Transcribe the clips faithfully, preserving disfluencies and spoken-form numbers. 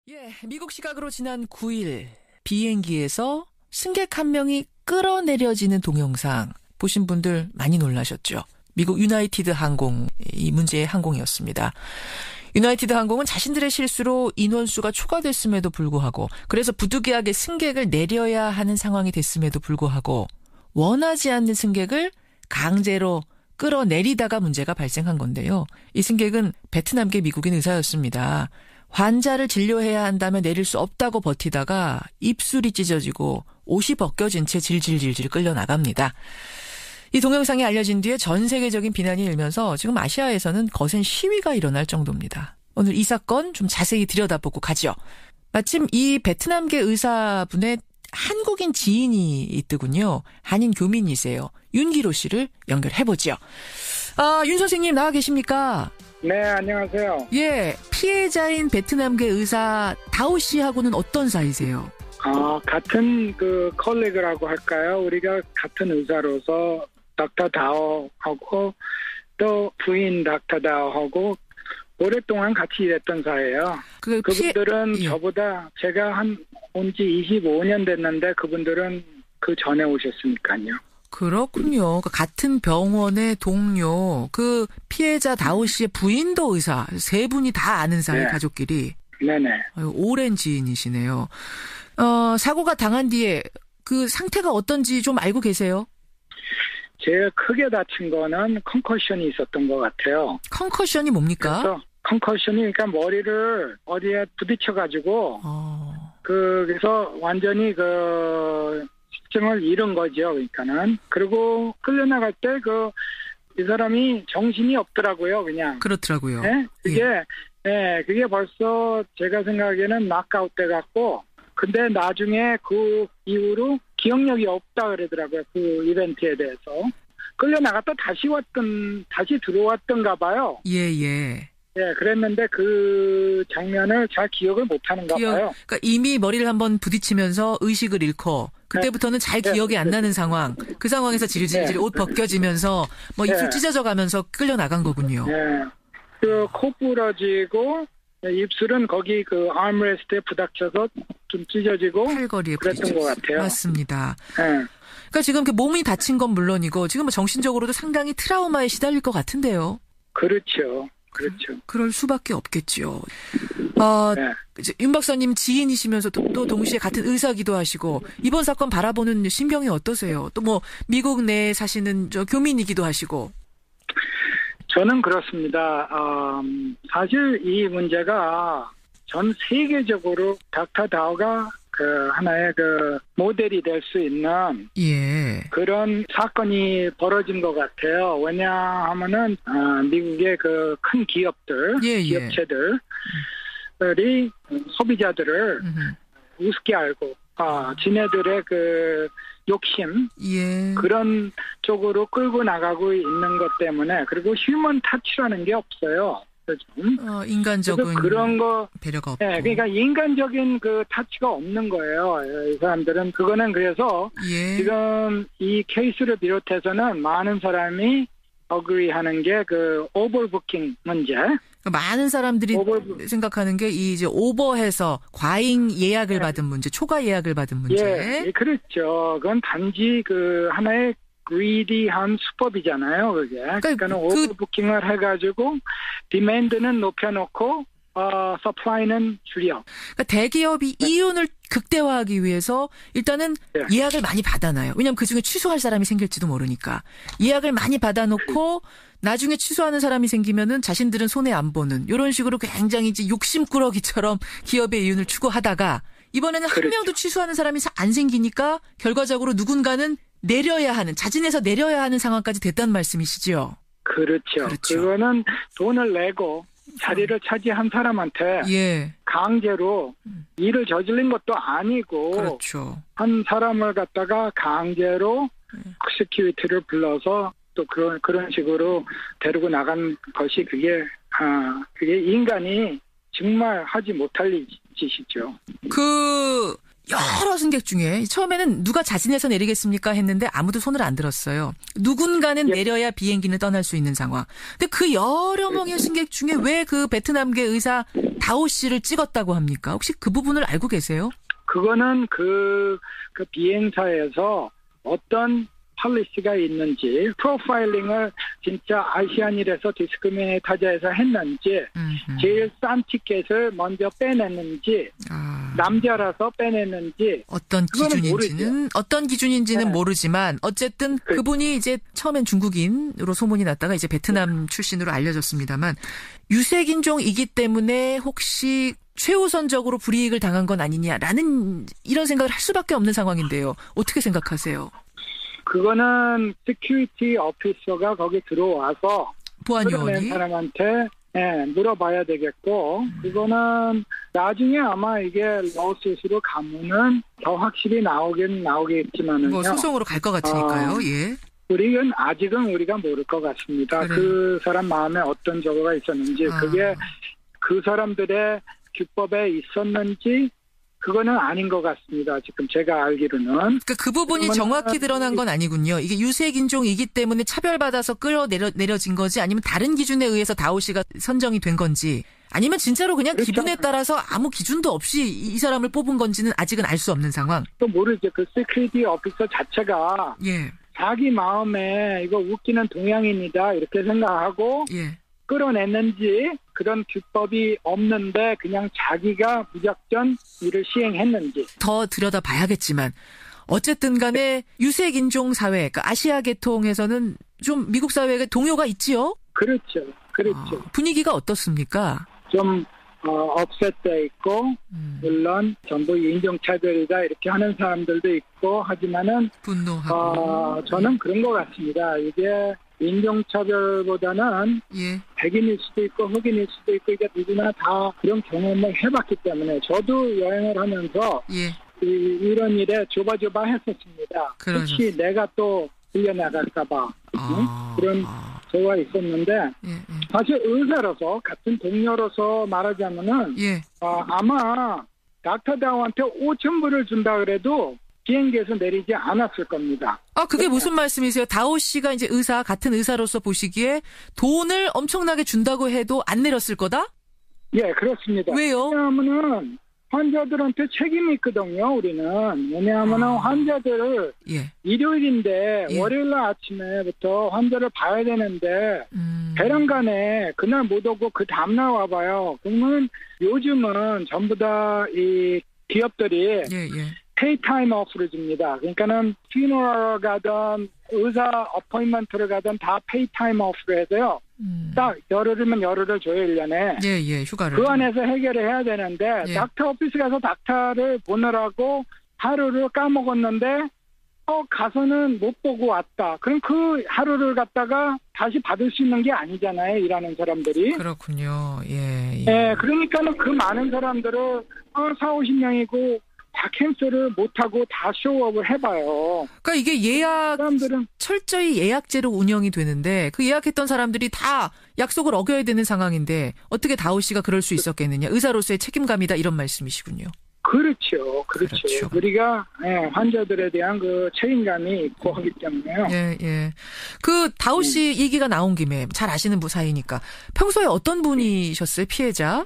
예, 미국 시각으로 지난 구 일 비행기에서 승객 한 명이 끌어내려지는 동영상 보신 분들 많이 놀라셨죠. 미국 유나이티드 항공, 이 문제의 항공이었습니다. 유나이티드 항공은 자신들의 실수로 인원수가 초과됐음에도 불구하고, 그래서 부득이하게 승객을 내려야 하는 상황이 됐음에도 불구하고 원하지 않는 승객을 강제로 끌어내리다가 문제가 발생한 건데요. 이 승객은 베트남계 미국인 의사였습니다. 환자를 진료해야 한다면 내릴 수 없다고 버티다가 입술이 찢어지고 옷이 벗겨진 채 질질질질 끌려나갑니다. 이 동영상이 알려진 뒤에 전 세계적인 비난이 일면서 지금 아시아에서는 거센 시위가 일어날 정도입니다. 오늘 이 사건 좀 자세히 들여다보고 가죠. 마침 이 베트남계 의사분의 한국인 지인이 있더군요. 한인 교민이세요. 윤기로 씨를 연결해보죠. 아, 윤 선생님 나와 계십니까? 네, 안녕하세요. 예, 피해자인 베트남계 의사 다오 씨하고는 어떤 사이세요? 아, 같은 그 컬리그라고 할까요? 우리가 같은 의사로서 닥터 다오하고 또 부인 닥터 다오하고 오랫동안 같이 일했던 사이예요. 그 피해... 그분들은 예. 저보다 제가 한 온 지 이십오 년 됐는데 그분들은 그 전에 오셨으니까요. 그렇군요. 그 같은 병원의 동료, 그 피해자 다오 씨의 부인도 의사, 세 분이 다 아는 사이, 네. 가족끼리. 네네. 아유, 오랜 지인이시네요. 어, 사고가 당한 뒤에 그 상태가 어떤지 좀 알고 계세요? 제일 크게 다친 거는 컨커션이 있었던 것 같아요. 컨커션이 뭡니까? 그래서 컨커션이 그러니까 머리를 어디에 부딪혀가지고 어... 그 그래서 완전히 그 집중을 잃은 거죠. 그러니까는 그리고 끌려나갈 때 그 이 사람이 정신이 없더라고요. 그냥. 그렇더라고요. 네? 그게 예. 네, 그게 벌써 제가 생각에는 낙아웃 돼 갖고 근데 나중에 그 이후로 기억력이 없다 그러더라고요. 그 이벤트에 대해서 끌려나갔다 다시 왔던 다시 들어왔던가 봐요. 예예. 예, 그랬는데 그 장면을 잘 기억을 못하는가 기억, 봐요. 그러니까 이미 머리를 한번 부딪히면서 의식을 잃고 그때부터는 잘 네. 기억이 네. 안 나는 상황. 그 상황에서 질질질 네. 옷 벗겨지면서 뭐 입술 네. 찢어져 가면서 끌려나간 거군요. 예, 그 코 부러지고 입술은 거기 그 아임레스트에 부닥쳐서 좀 찢어지고 팔걸이에 그랬던 부딪혔어요. 것 같아요. 맞습니다. 예. 그러니까 지금 그 몸이 다친 건 물론이고 지금 뭐 정신적으로도 상당히 트라우마에 시달릴 것 같은데요. 그렇죠. 그렇죠. 그럴 수밖에 없겠죠. 어, 네. 이제 윤 박사님 지인이시면서 또, 또 동시에 같은 의사기도 하시고 이번 사건 바라보는 심경이 어떠세요? 또 뭐 미국 내에 사시는 저 교민이기도 하시고. 저는 그렇습니다. 음, 사실 이 문제가 전 세계적으로 닥터 다오가 그 하나의 그 모델이 될 수 있는 예. 그런 사건이 벌어진 것 같아요. 왜냐하면은 어, 미국의 그 큰 기업들, 예, 예. 기업체들이 소비자들을 음흠. 우습게 알고, 아, 지네들의 그 욕심 예. 그런 쪽으로 끌고 나가고 있는 것 때문에 그리고 휴먼 타치라는 게 없어요. 좀. 어, 인간적인 그래서 그런 거, 배려가 없고. 네, 그러니까 인간적인 그 타치가 없는 거예요. 이 사람들은 그거는 그래서 예. 지금 이 케이스를 비롯해서는 많은 사람이 어그리하는 게 그 오버부킹 문제. 그러니까 많은 사람들이 오버- 생각하는 게 이 이제 오버해서 과잉 예약을 네. 받은 문제, 초과 예약을 받은 문제. 예, 예, 그렇죠. 그건 단지 그 하나의 greedy한 수법이잖아요, 그게. 그러니까 는 그- 오버부킹을 해가지고 디맨드는 높여놓고 어, 서플라이는 줄여. 그러니까 대기업이 이윤을 극대화하기 위해서 일단은 네. 예약을 많이 받아놔요. 왜냐하면 그중에 취소할 사람이 생길지도 모르니까. 예약을 많이 받아놓고 나중에 취소하는 사람이 생기면은 자신들은 손해 안 보는 이런 식으로 굉장히 이제 욕심꾸러기처럼 기업의 이윤을 추구하다가 이번에는 한 그렇죠. 명도 취소하는 사람이 안 생기니까 결과적으로 누군가는 내려야 하는, 자진해서 내려야 하는 상황까지 됐다는 말씀이시죠? 그렇죠. 그렇죠. 그거는 돈을 내고 자리를 차지한 사람한테 예. 강제로 일을 저질린 것도 아니고 그렇죠. 한 사람을 갖다가 강제로 시큐리티를 불러서 또 그런 그런 식으로 데리고 나간 것이 그게 아 그게 인간이 정말 하지 못할 짓이죠. 그 여러 승객 중에 처음에는 누가 자진해서 내리겠습니까 했는데 아무도 손을 안 들었어요. 누군가는 예. 내려야 비행기는 떠날 수 있는 상황. 근데 그 여러 명의 승객 중에 왜 그 베트남계 의사 다오 씨를 찍었다고 합니까? 혹시 그 부분을 알고 계세요? 그거는 그, 그 비행사에서 어떤 폴리시가 있는지, 프로파일링을 진짜 아시아인이라서 디스크리미네이터에서 했는지, 음흠. 제일 싼 티켓을 먼저 빼냈는지, 아. 남자라서 빼냈는지, 어떤 기준인지는, 모르죠. 어떤 기준인지는 네. 모르지만, 어쨌든 그, 그분이 이제 처음엔 중국인으로 소문이 났다가 이제 베트남 출신으로 알려졌습니다만, 유색인종이기 때문에 혹시 최우선적으로 불이익을 당한 건 아니냐라는 이런 생각을 할 수밖에 없는 상황인데요. 어떻게 생각하세요? 그거는 시큐리티 오피서가 거기 들어와서 보안요원이 사람한테 예, 물어봐야 되겠고 음. 그거는 나중에 아마 이게 러스트로 가면은 더 확실히 나오긴 나오겠지만은요. 뭐 소송으로 갈 것 같으니까요. 어, 예. 우리는 아직은 우리가 모를 것 같습니다. 그래. 그 사람 마음에 어떤 저거가 있었는지 아. 그게 그 사람들의 규법에 있었는지 그거는 아닌 것 같습니다. 지금 제가 알기로는. 그러니까 그 부분이 정확히 드러난 건 아니군요. 이게 유색인종이기 때문에 차별받아서 끌어내려 내려진 거지 아니면 다른 기준에 의해서 다오 씨가 선정이 된 건지 아니면 진짜로 그냥 그렇죠. 기분에 따라서 아무 기준도 없이 이 사람을 뽑은 건지는 아직은 알 수 없는 상황. 또 모르죠. 그 시큐리티 오피서 자체가 예. 자기 마음에 이거 웃기는 동양인이다 이렇게 생각하고 예. 끌어냈는지 그런 규법이 없는데 그냥 자기가 무작정 일을 시행했는지. 더 들여다봐야겠지만 어쨌든 간에 유색인종 사회, 그러니까 아시아 계통에서는 좀 미국 사회에 동요가 있지요? 그렇죠. 그렇죠. 아, 분위기가 어떻습니까? 좀 어, 업셋돼 있고 음. 물론 전부 인종차별이다 이렇게 하는 사람들도 있고 하지만은 분노하고. 어, 저는 음. 그런 것 같습니다. 이게 인종차별보다는 예. 백인일 수도 있고 흑인일 수도 있고 이게 누구나 다 그런 경험을 해봤기 때문에 저도 여행을 하면서 예. 이, 이런 일에 조바조바 했었습니다. 그러셨... 혹시 내가 또 끌려나갈까 봐 아, 응? 그런 아. 저가 있었는데 예, 예. 사실 의사로서 같은 동료로서 말하자면은 예. 어, 아마 닥터 다오한테 오천 불을 준다 그래도 비행기에서 내리지 않았을 겁니다. 아, 그게 무슨 말씀이세요? 다오 씨가 이제 의사, 같은 의사로서 보시기에 돈을 엄청나게 준다고 해도 안 내렸을 거다? 예, 그렇습니다. 왜요? 왜냐하면은 환자들한테 책임이 있거든요, 우리는. 왜냐하면은 아. 환자들 예. 일요일인데 예. 월요일 날 아침에부터 환자를 봐야 되는데 음. 배란간에 그날 못 오고 그 다음날 와봐요. 그러면 요즘은 전부 다 이 기업들이 예, 예. 페이 타임 오프를 줍니다. 그러니까는 퓨너럴 가든 의사 어포인먼트를 가든 다 페이 타임 오프를 해서요. 음. 딱 열흘이면 열흘을 줘요, 일 년에. 예, 예, 휴가를. 그 안에서 해결을 해야 되는데 예. 닥터 오피스 가서 닥터를 보느라고 하루를 까먹었는데 어 가서는 못 보고 왔다. 그럼 그 하루를 갖다가 다시 받을 수 있는 게 아니잖아요, 일하는 사람들이. 그렇군요. 예, 예. 예, 그러니까는 그 많은 사람들을 어, 사오십 명이고 다 캔슬을 못하고 다 쇼업을 해봐요. 그러니까 이게 예약, 사람들은 철저히 예약제로 운영이 되는데 그 예약했던 사람들이 다 약속을 어겨야 되는 상황인데 어떻게 다오 씨가 그럴 수 있었겠느냐. 의사로서의 책임감이다 이런 말씀이시군요. 그렇죠. 그렇죠. 그렇죠. 우리가 예, 환자들에 대한 그 책임감이 있고 하기 때문에요. 예, 예. 그 다오 씨 음. 얘기가 나온 김에 잘 아시는 분 사이니까 평소에 어떤 분이셨어요? 피해자?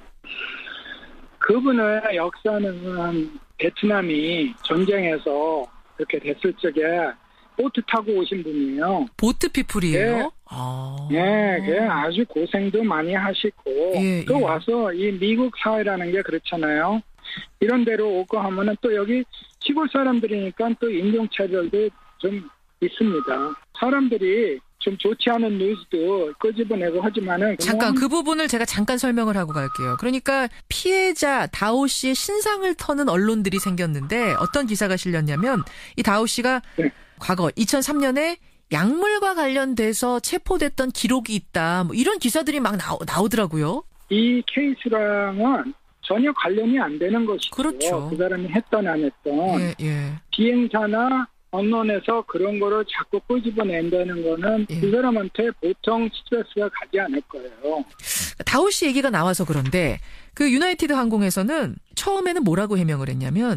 그분의 역사는 베트남이 전쟁에서 그렇게 됐을 적에 보트 타고 오신 분이에요. 보트 피플이에요? 네. 아. 네, 그 아주 고생도 많이 하시고 예, 또 예. 와서 이 미국 사회라는 게 그렇잖아요. 이런 데로 오고 하면은 또 여기 시골 사람들이니까 또 인종차별도 좀 있습니다. 사람들이 좀 좋지 않은 뉴스도 끄집어내고 하지만은 잠깐 그 부분을 제가 잠깐 설명을 하고 갈게요. 그러니까 피해자 다오 씨의 신상을 터는 언론들이 생겼는데 어떤 기사가 실렸냐면 이 다오 씨가 네. 과거 이천삼 년에 약물과 관련돼서 체포됐던 기록이 있다. 뭐 이런 기사들이 막 나오, 나오더라고요. 이 케이스랑은 전혀 관련이 안 되는 것이죠. 그렇죠. 그 사람이 했던 안 했던 예, 예. 비행사나 언론에서 그런 거를 자꾸 끄집어낸다는 거는 예. 그 사람한테 보통 스트레스가 가지 않을 거예요. 다오 씨 얘기가 나와서 그런데 그 유나이티드 항공에서는 처음에는 뭐라고 해명을 했냐면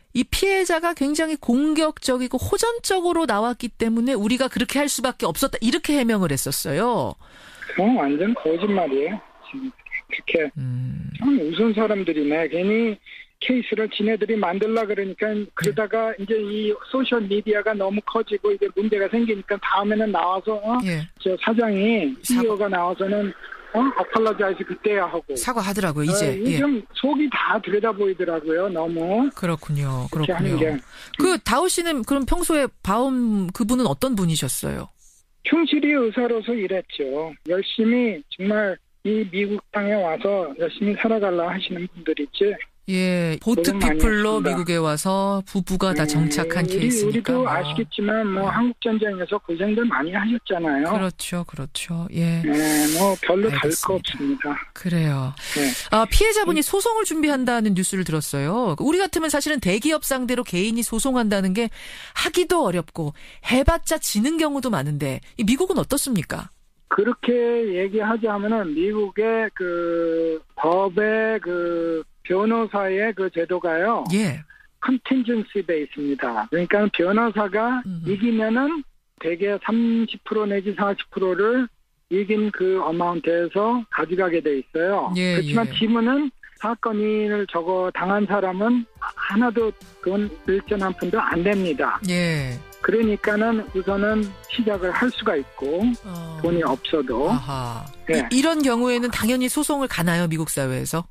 이 피해자가 굉장히 공격적이고 호전적으로 나왔기 때문에 우리가 그렇게 할 수밖에 없었다. 이렇게 해명을 했었어요. 그건 완전 거짓말이에요. 지금 그렇게 음. 참 우스운 사람들이네. 괜히 케이스를 지네들이 만들라 그러니까 그러다가 이제 이 소셜 미디어가 너무 커지고 이게 문제가 생기니까 다음에는 나와서 어? 예. 저 사장이 사과. 씨이오가 나와서는 어? 아팔라자이즈 그때야 하고 사과하더라고요. 이제. 어, 예. 좀 속이 다 들여다 보이더라고요. 너무 그렇군요. 그렇게 하는 그렇군요. 게. 그 다우 씨는 그럼 평소에 바움 그분은 어떤 분이셨어요? 충실히 의사로서 일했죠. 열심히 정말 이 미국 땅에 와서 열심히 살아달라 하시는 분들이지. 예, 보트 고생 많이 피플로 했습니다. 미국에 와서 부부가 다 정착한 우리, 케이스니까. 우리도 뭐. 아시겠지만 뭐 한국 전쟁에서 고생들 많이 하셨잖아요. 그렇죠, 그렇죠. 예, 네, 뭐 별로 다를 알겠습니다. 거 없습니다. 그래요. 네. 아, 피해자분이 소송을 준비한다는 뉴스를 들었어요. 우리 같으면 사실은 대기업 상대로 개인이 소송한다는 게 하기도 어렵고 해봤자 지는 경우도 많은데 이 미국은 어떻습니까? 그렇게 얘기하자면은 미국의 그 법의 그 변호사의 그 제도가요. 예. 컨틴전시 베이스입니다. 그러니까 변호사가 음흠. 이기면은 대개 삼십 퍼센트 내지 사십 퍼센트를 이긴 그 어마운트에서 가져가게 돼 있어요. 예, 그렇지만 예. 지문은 사건을 저거 당한 사람은 하나도 돈 일전 한 푼도 안 됩니다. 예. 그러니까는 우선은 시작을 할 수가 있고 어. 돈이 없어도 아하. 네. 이, 이런 경우에는 당연히 소송을 가나요, 미국 사회에서?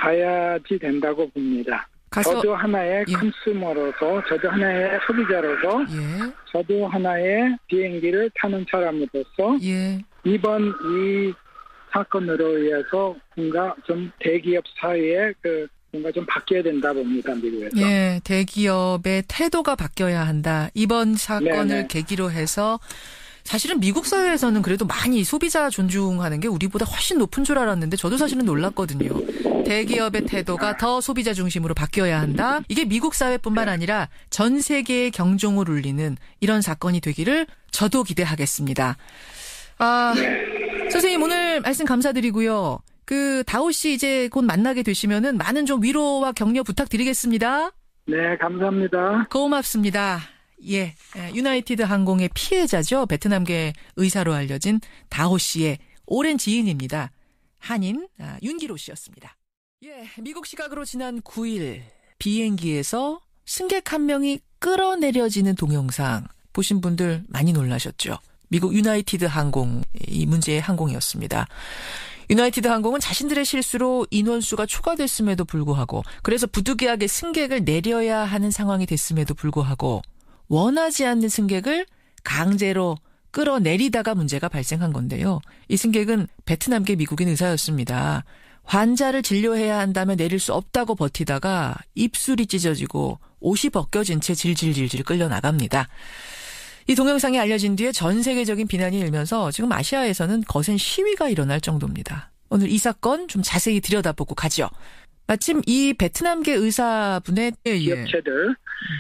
가야지 된다고 봅니다. 가서 저도 하나의 예. 컨슈머로서, 저도 하나의 소비자로서, 예. 저도 하나의 비행기를 타는 사람으로서 예. 이번 이 사건으로 인해서 뭔가 좀 대기업 사회에 그 뭔가 좀 바뀌어야 된다 봅니다, 미국에서. 예, 대기업의 태도가 바뀌어야 한다. 이번 사건을 네네. 계기로 해서 사실은 미국 사회에서는 그래도 많이 소비자 존중하는 게 우리보다 훨씬 높은 줄 알았는데 저도 사실은 놀랐거든요. 대기업의 태도가 더 소비자 중심으로 바뀌어야 한다. 이게 미국 사회뿐만 아니라 전 세계의 경종을 울리는 이런 사건이 되기를 저도 기대하겠습니다. 아, 선생님 오늘 말씀 감사드리고요. 그 다우 씨 이제 곧 만나게 되시면은 많은 좀 위로와 격려 부탁드리겠습니다. 네, 감사합니다. 고맙습니다. 예, 유나이티드 항공의 피해자죠. 베트남계 의사로 알려진 다호 씨의 오랜 지인입니다. 한인 아, 윤기로 씨였습니다. 예, 미국 시각으로 지난 구 일 비행기에서 승객 한 명이 끌어내려지는 동영상 보신 분들 많이 놀라셨죠. 미국 유나이티드 항공 이 문제의 항공이었습니다. 유나이티드 항공은 자신들의 실수로 인원수가 초과됐음에도 불구하고 그래서 부득이하게 승객을 내려야 하는 상황이 됐음에도 불구하고 원하지 않는 승객을 강제로 끌어내리다가 문제가 발생한 건데요. 이 승객은 베트남계 미국인 의사였습니다. 환자를 진료해야 한다면 내릴 수 없다고 버티다가 입술이 찢어지고 옷이 벗겨진 채 질질질질 끌려나갑니다. 이 동영상이 알려진 뒤에 전 세계적인 비난이 일면서 지금 아시아에서는 거센 시위가 일어날 정도입니다. 오늘 이 사건 좀 자세히 들여다보고 가죠. 마침 이 베트남계 의사분의 기업체들이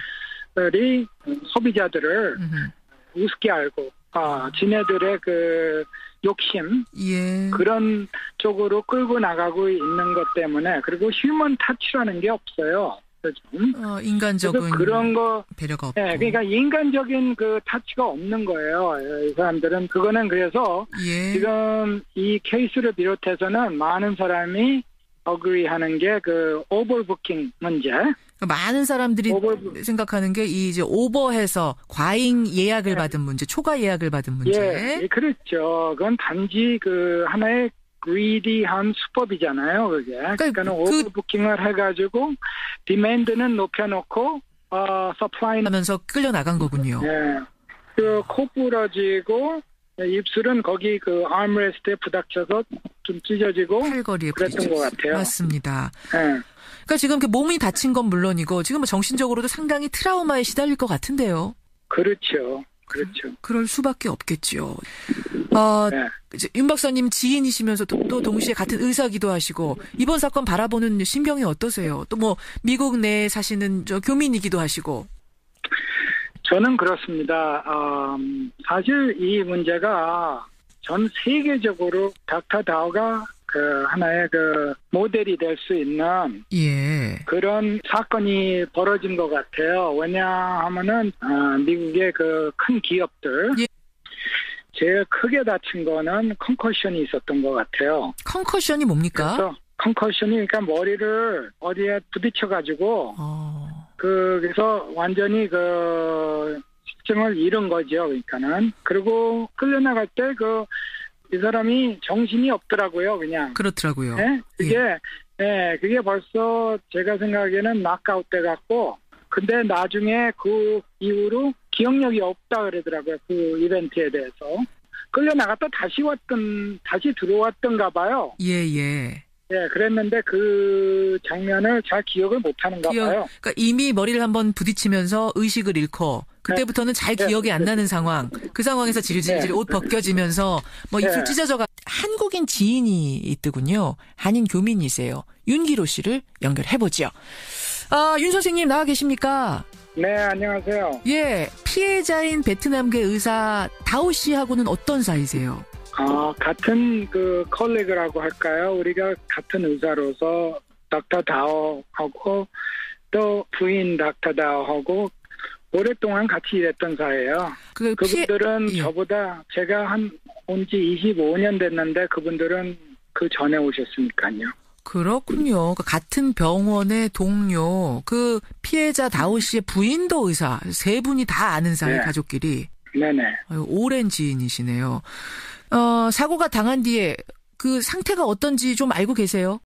소비자들을 음흠. 우습게 알고 아, 지네들의 그 욕심 예. 그런 쪽으로 끌고 나가고 있는 것 때문에 그리고 휴먼 타치라는 게 없어요. 그렇죠? 어, 인간적인 그래서 그런 거 배려가 없고. 네, 그러니까 인간적인 그 타치가 없는 거예요. 이 사람들은 그거는 그래서 예. 지금 이 케이스를 비롯해서는 많은 사람이 어그리하는 게 그 오버부킹 문제. 많은 사람들이 오버- 생각하는 게 이 이제 오버해서 과잉 예약을 받은 문제, 초과 예약을 받은 문제. 예, 예, 그렇죠. 그건 단지 그 하나의 greedy한 수법이잖아요, 그게. 그러니까 는 그- 오버부킹을 해가지고 디맨드는 높여놓고 어 서플라이는 하면서 끌려 나간 거군요. 예, 그코 부러지고 입술은 거기 그 armrest에 부닥쳐서 좀 찢어지고 팔걸이에 그랬던 부딪혔어요. 것 같아요. 맞습니다. 예. 그러니까 지금 그 몸이 다친 건 물론이고 지금 뭐 정신적으로도 상당히 트라우마에 시달릴 것 같은데요. 그렇죠, 그렇죠. 그럴 수밖에 없겠죠. 어, 네. 이제 윤 박사님 지인이시면서 또, 또 동시에 같은 의사기도 하시고 이번 사건 바라보는 심경이 어떠세요? 또 뭐 미국 내에 사시는 저 교민이기도 하시고. 저는 그렇습니다. 음, 사실 이 문제가 전 세계적으로 닥터 다우가 그 하나의 그 모델이 될 수 있는 예. 그런 사건이 벌어진 것 같아요. 왜냐하면은 어, 미국의 그 큰 기업들 예. 제일 크게 다친 거는 컨커션이 있었던 것 같아요. 컨커션이 뭡니까? 그래서 컨커션이 그러니까 머리를 어디에 부딪혀가지고 어. 그 그래서 완전히 그 시스템을 잃은 거죠. 그러니까는 그리고 끌려나갈 때 그 이 사람이 정신이 없더라고요. 그냥. 그렇더라고요. 네? 그게 예. 네, 그게 벌써 제가 생각에는 낙아웃 돼 갖고 근데 나중에 그 이후로 기억력이 없다 그러더라고요. 그 이벤트에 대해서. 끌려나갔다 다시 왔던, 다시 들어왔던가 봐요. 예, 예. 예, 그랬는데 그 장면을 잘 기억을 못 하는가 기억, 봐요. 그러니까 이미 머리를 한번 부딪히면서 의식을 잃고 그때부터는 잘 네. 기억이 안 나는 상황. 그 상황에서 질질질 네. 옷 벗겨지면서 뭐 입술 네. 찢어져가 한국인 지인이 있더군요. 한인 교민이세요. 윤기로 씨를 연결해보죠. 아, 윤 선생님 나와 계십니까? 네, 안녕하세요. 예, 피해자인 베트남계 의사 다오 씨하고는 어떤 사이세요? 아, 같은 그 컬리그라고 할까요? 우리가 같은 의사로서 닥터 다오하고 또 부인 닥터 다오하고 오랫동안 같이 일했던 사이예요. 그 피해- 그분들은 예. 저보다 제가 한 온 지 이십오 년 됐는데 그분들은 그 전에 오셨으니까요. 그렇군요. 그 같은 병원의 동료, 그 피해자 다오 씨의 부인도 의사, 세 분이 다 아는 사이 네. 가족끼리. 네네. 아유, 오랜 지인이시네요. 어, 사고가 당한 뒤에 그 상태가 어떤지 좀 알고 계세요?